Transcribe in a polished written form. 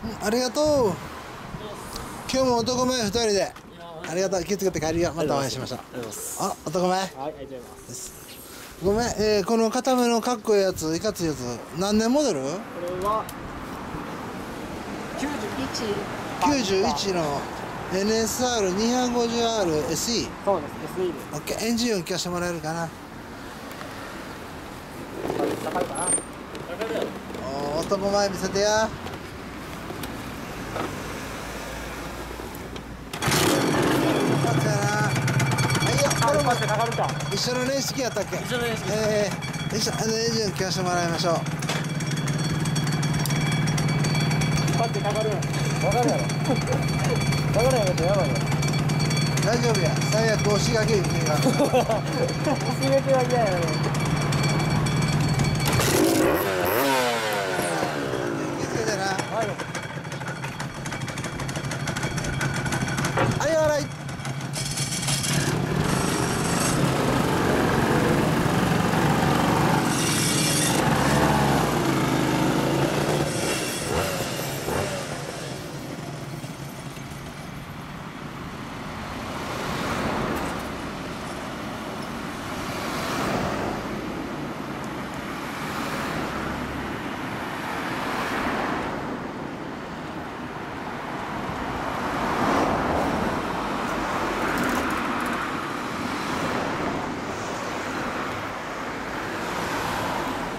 ありがとう。今日も男前2人で。ありがとう。気をつけて帰るよ。またお会いしましょう。あ、男前。 はい、ありがとうございます。 ごめん、この固めのかっこいいやつ、いかついやつ、何年モデル？これは 91の NSR250R SE。 そうです、SE です。 オッケー、エンジン音聞かせてもらえるかな。 かかるかな。 おー、男前見せてや。一緒の年式やったっけ？一緒の年式。一緒、エンジン聞かせてもらいましょう。 パッてかかる。わかるやろ。わかるやろってやばいよ。 大丈夫や。最悪押しがけ。 押しがけは嫌やろ。